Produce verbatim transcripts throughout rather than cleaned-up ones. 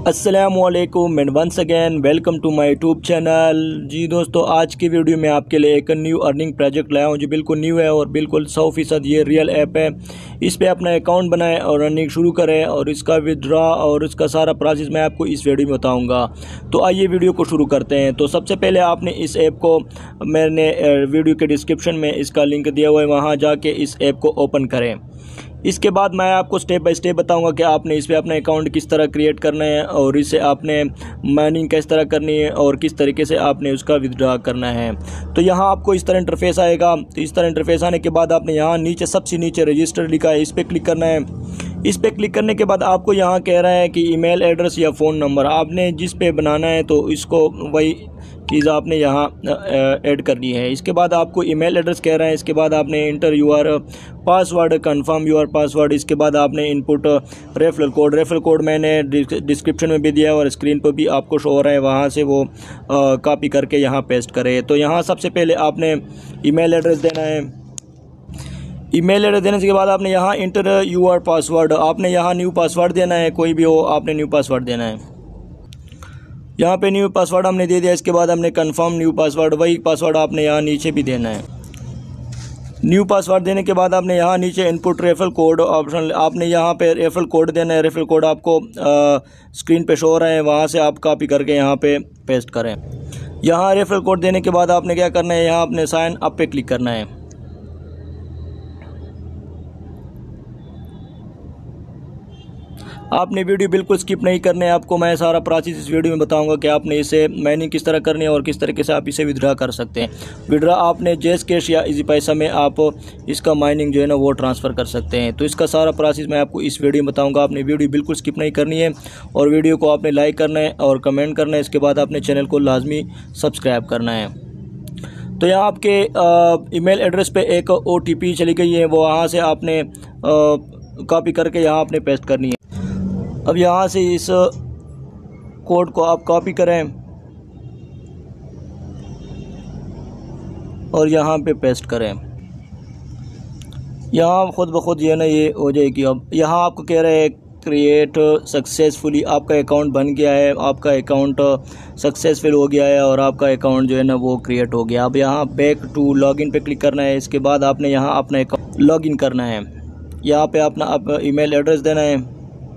अस्सलामुअलैकुम and once again welcome to my YouTube channel. जी दोस्तों, आज की वीडियो में आपके लिए एक न्यू अर्निंग प्रोजेक्ट लाया हूँ जो बिल्कुल न्यू है और बिल्कुल सौ फीसद ये रियल ऐप है। इस पे अपना अकाउंट बनाएं और अर्निंग शुरू करें और इसका विदड्रॉ और इसका सारा प्रोसेस मैं आपको इस वीडियो में बताऊँगा। तो आइए वीडियो को शुरू करते हैं। तो सबसे पहले आपने इस ऐप को, मैंने वीडियो के डिस्क्रिप्शन में इसका लिंक दिया हुआ है, वहाँ जाके इस ऐप को ओपन करें। इसके बाद मैं आपको स्टेप बाय स्टेप बताऊंगा कि आपने इस पे अपना अकाउंट किस तरह क्रिएट करना है और इसे आपने माइनिंग किस तरह करनी है और किस तरीके से आपने उसका विदड्रॉ करना है। तो यहाँ आपको इस तरह इंटरफेस आएगा। तो इस तरह इंटरफेस आने के बाद आपने यहाँ नीचे सबसे नीचे रजिस्टर लिखा है, इस पर क्लिक करना है। इस पर क्लिक करने के बाद आपको यहाँ कह रहा है कि ईमेल एड्रेस या फ़ोन नंबर आपने जिस पे बनाना है, तो इसको वही चीज़ आपने यहाँ ऐड करनी है। इसके बाद आपको ईमेल एड्रेस कह रहा है। इसके बाद आपने enter your password, confirm your password. इसके बाद आपने input referral code. Referral code मैंने डिस्क्रिप्शन में भी दिया है और स्क्रीन पर भी आपको शो हो रहा है, वहाँ से वो कॉपी करके यहाँ पेस्ट करें। तो यहाँ सबसे पहले आपने ईमेल एड्रेस देना है। ईमेल एड्रेस देने के बाद आपने यहाँ इंटर यूर पासवर्ड, आपने यहाँ न्यू पासवर्ड देना है, कोई भी हो आपने न्यू पासवर्ड देना है। यहाँ पे न्यू पासवर्ड हमने दे दिया। इसके बाद हमने कंफर्म न्यू पासवर्ड, वही पासवर्ड आपने यहाँ नीचे भी देना है। न्यू पासवर्ड देने के बाद आपने यहाँ नीचे इनपुट रेफरल कोड ऑप्शन, आपने यहाँ पे रेफरल कोड देना है। रेफरल कोड आपको आ, स्क्रीन पे शो हो रहा है, वहाँ से आप कॉपी करके यहाँ पे पेस्ट करें। यहाँ रेफरल कोड देने के बाद आपने क्या करना है, यहाँ आपने साइन अप पे क्लिक करना है। आपने वीडियो बिल्कुल स्किप नहीं करना है, आपको मैं सारा प्रोसेस इस वीडियो में बताऊंगा कि आपने इसे माइनिंग किस तरह करनी है और किस तरीके से आप इसे विड्रॉ कर सकते हैं। विड्रॉ आपने जेस कैश या इजी पैसा में आप इसका माइनिंग जो है ना वो ट्रांसफ़र कर सकते हैं। तो इसका सारा प्रोसेस मैं आपको इस वीडियो में बताऊँगा। आपने वीडियो बिल्कुल स्किप नहीं करनी है और वीडियो को आपने लाइक करना है और कमेंट करना है। इसके बाद आपने चैनल को लाजमी सब्सक्राइब करना है। तो यहाँ आपके ईमेल एड्रेस पे एक ओ टी पी चली गई है, वो वहाँ से आपने कॉपी करके यहाँ आपने पेस्ट करनी है। अब यहाँ से इस कोड को आप कॉपी करें और यहाँ पे पेस्ट करें। यहाँ खुद ब खुद ये ना ये हो जाएगी। अब यहाँ आपको कह रहे हैं क्रिएट सक्सेसफुली, आपका अकाउंट बन गया है, आपका अकाउंट सक्सेसफुल हो गया है और आपका अकाउंट जो है ना वो क्रिएट हो गया। अब यहाँ बैक टू लॉगिन पे क्लिक करना है। इसके बाद आपने यहाँ अपना अकाउंट लॉगिन करना है। यहाँ पे अपना आप ईमेल एड्रेस देना है।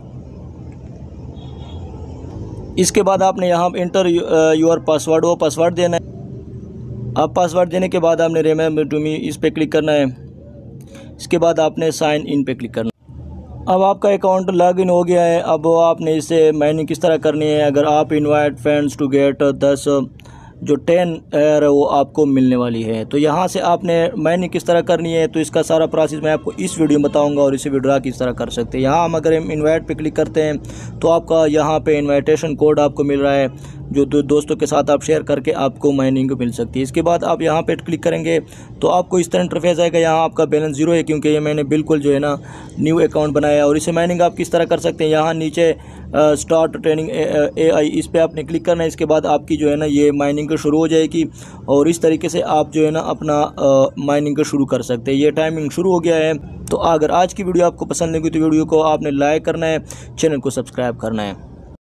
इसके बाद आपने यहाँ इंटर यूर पासवर्ड, वो पासवर्ड देना है। आप पासवर्ड देने के बाद आपने रिमेंबर टू मी इस पे क्लिक करना है। इसके बाद आपने साइन इन पे क्लिक करना है। अब आपका अकाउंट लॉगिन हो गया है। अब आपने इसे माइनिंग किस तरह करनी है, अगर आप इनवाइट फ्रेंड्स टू गेट दस जो टेन एयर वो आपको मिलने वाली है। तो यहाँ से आपने माइनिंग किस तरह करनी है, तो इसका सारा प्रोसेस मैं आपको इस वीडियो में बताऊंगा और इसे विड्रॉ किस तरह कर सकते हैं। यहाँ हम अगर हम इनवाइट पे क्लिक करते हैं तो आपका यहाँ पे इनविटेशन कोड आपको मिल रहा है, जो दो दोस्तों के साथ आप शेयर करके आपको माइनिंग मिल सकती है। इसके बाद आप यहाँ पे क्लिक करेंगे तो आपको इस तरह इंटरफेस आएगा। यहाँ आपका बैलेंस जीरो है क्योंकि ये मैंने बिल्कुल जो है ना न्यू अकाउंट बनाया है। और इसे माइनिंग आप किस तरह कर सकते हैं, यहाँ नीचे स्टार्ट ट्रेनिंग ए आई, इस पर आपने क्लिक करना है। इसके बाद आपकी जो है ना ये माइनिंग शुरू हो जाएगी और इस तरीके से आप जो है ना अपना माइनिंग शुरू कर सकते हैं। ये टाइमिंग शुरू हो गया है। तो अगर आज की वीडियो आपको पसंद लगी तो वीडियो को आपने लाइक करना है, चैनल को सब्सक्राइब करना है।